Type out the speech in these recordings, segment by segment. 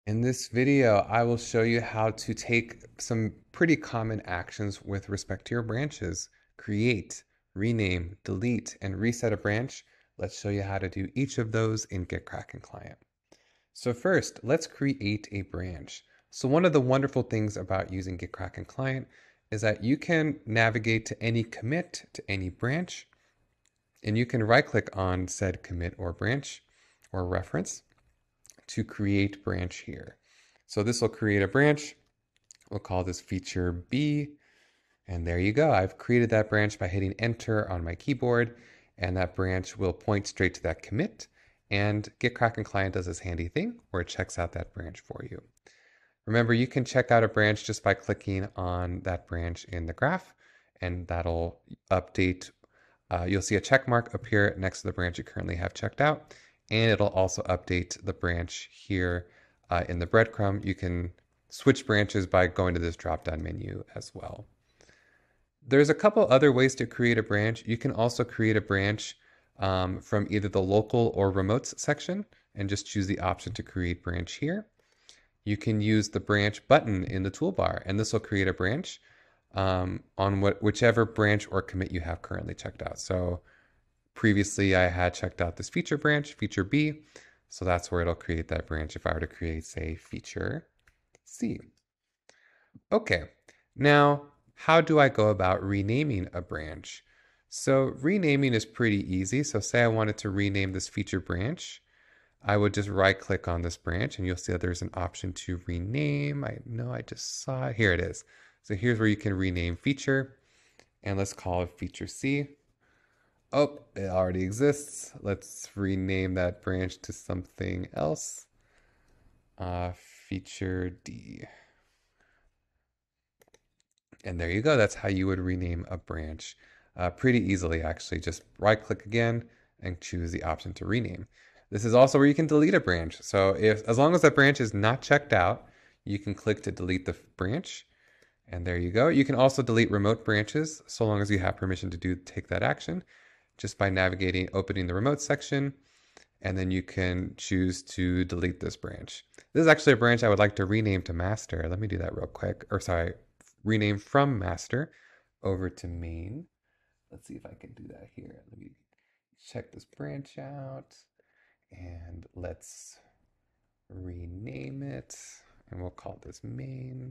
In this video, I will show you how to take some pretty common actions with respect to your branches. Create, rename, delete, and reset a branch. Let's show you how to do each of those in GitKraken client. So first, let's create a branch. So one of the wonderful things about using GitKraken client is that you can navigate to any commit, to any branch, and you can right-click on said commit or branch or reference to create branch here. So this will create a branch. We'll call this feature B. And there you go. I've created that branch by hitting enter on my keyboard, and that branch will point straight to that commit. And GitKraken client does this handy thing where it checks out that branch for you. Remember, you can check out a branch just by clicking on that branch in the graph, and that'll update. You'll see a check mark appear next to the branch you currently have checked out, and it'll also update the branch here in the breadcrumb. You can switch branches by going to this drop-down menu as well. There's a couple other ways to create a branch. You can also create a branch from either the local or remotes section and just choose the option to create branch here. You can use the branch button in the toolbar, and this will create a branch on whichever branch or commit you have currently checked out. So previously I had checked out this feature branch, feature B, so that's where it'll create that branch if I were to create, say, feature C. Okay, now how do I go about renaming a branch? So renaming is pretty easy. So say I wanted to rename this feature branch, I would just right click on this branch and you'll see that there's an option to rename. I know I just saw it. Here it is. So here's where you can rename feature, and let's call it feature C. Oh, it already exists. Let's rename that branch to something else. Feature D. And there you go. That's how you would rename a branch pretty easily, actually. Just right click again and choose the option to rename. This is also where you can delete a branch. So as long as that branch is not checked out, you can click to delete the branch. And there you go. You can also delete remote branches so long as you have permission to take that action just by navigating, opening the remote section, and then you can choose to delete this branch. This is actually a branch I would like to rename to master. Let me do that real quick. Or sorry, rename from master over to main. Let's see if I can do that here. Let me check this branch out. And let's rename it, and we'll call this main.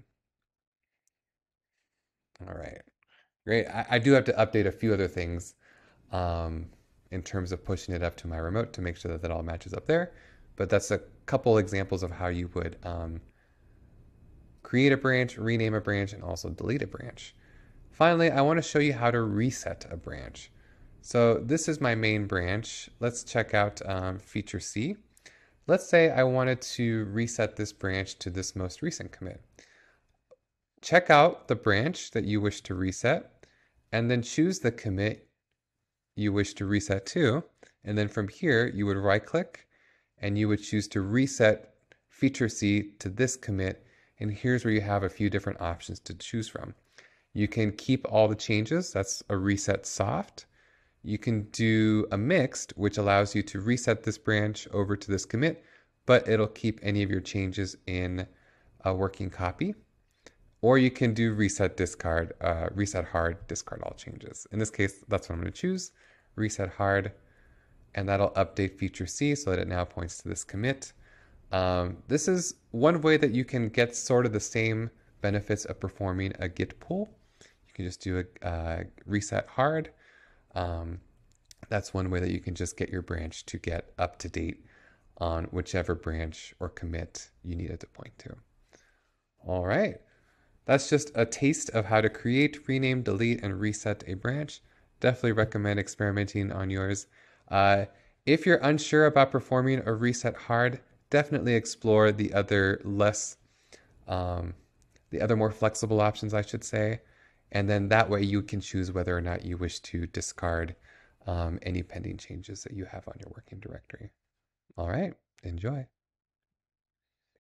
All right, great. I do have to update a few other things in terms of pushing it up to my remote to make sure that that all matches up there. But that's a couple examples of how you would create a branch, rename a branch, and also delete a branch. Finally, I want to show you how to reset a branch. So this is my main branch. Let's check out feature C. Let's say I wanted to reset this branch to this most recent commit. Check out the branch that you wish to reset, and then choose the commit you wish to reset to. And then from here, you would right click and you would choose to reset feature C to this commit. And here's where you have a few different options to choose from. You can keep all the changes. That's a reset soft. You can do a mixed, which allows you to reset this branch over to this commit, but it'll keep any of your changes in a working copy. Or you can do reset discard, reset hard, discard all changes. In this case, that's what I'm going to choose, reset hard, and that'll update feature C so that it now points to this commit. This is one way that you can get sort of the same benefits of performing a Git pull. You can just do a reset hard. That's one way that you can just get your branch to get up to date on whichever branch or commit you need it to point to. All right, that's just a taste of how to create, rename, delete, and reset a branch. Definitely recommend experimenting on yours. If you're unsure about performing a reset hard, definitely explore the other more flexible options, I should say. And then that way you can choose whether or not you wish to discard any pending changes that you have on your working directory. All right, enjoy.